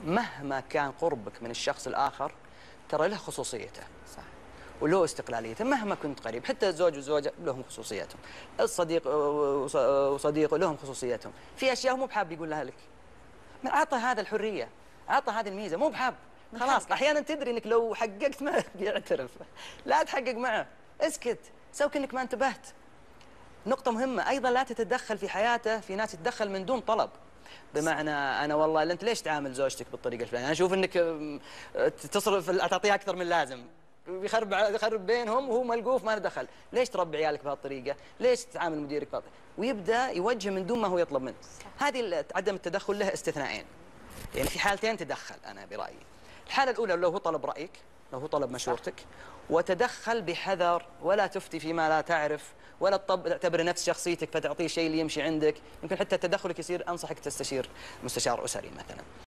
مهما كان قربك من الشخص الآخر ترى له خصوصيته. صح. وله استقلاليته مهما كنت قريب، حتى الزوج والزوجة لهم خصوصياتهم، الصديق وصديقه لهم خصوصياتهم، في أشياء مو بحاب يقول لها لك، أعطى هذا الحرية، أعطى هذه الميزة، مو بحاب خلاص. أحيانا تدري أنك لو حققت معه بيعترف، لا تحقق معه، اسكت، سوي كأنك ما انتبهت. نقطة مهمة أيضا، لا تتدخل في حياته، في ناس تتدخل من دون طلب. بمعنى أنا والله أنت ليش تعامل زوجتك بالطريقة الفلانية؟ أنا أشوف أنك تصرف تعطيها أكثر من لازم، يخرب بينهم وهو ملقوف ما له دخل، ليش تربي عيالك بهالطريقة؟ ليش تعامل مديرك بهالطريقة؟ ويبدأ يوجه من دون ما هو يطلب منه. هذه عدم التدخل له استثناءين، يعني في حالتين تدخل أنا برأيي. الحالة الأولى لو هو طلب رأيك، لو هو طلب مشورتك، وتدخل بحذر، ولا تفتي فيما لا تعرف، ولا تعتبر نفس شخصيتك فتعطيه شيء اللي يمشي عندك. يمكن حتى تدخلك يصير أنصحك تستشير مستشار أسري مثلا.